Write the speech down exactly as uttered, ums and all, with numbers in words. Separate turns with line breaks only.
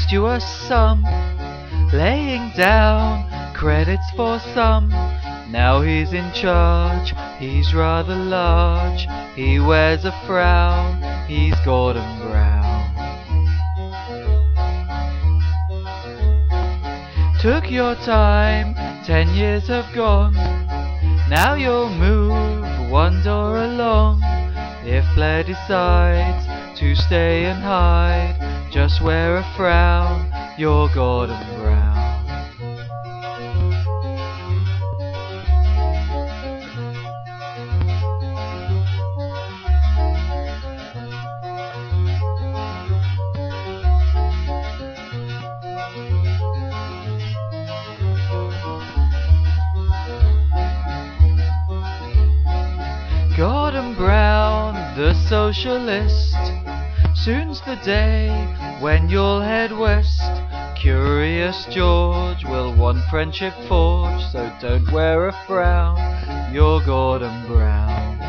saved you a sum, laying down credits for some. Now he's in charge, he's rather large, he wears a frown, he's Gordon Brown. Took your time, ten years have gone, now you'll move one door along. If Blair decides to stay and hide, just wear a frown, you're Gordon Brown. Gordon Brown, the socialist, soon's the day when you'll head west. Curious George will want friendship forge, so don't wear a frown, you're Gordon Brown.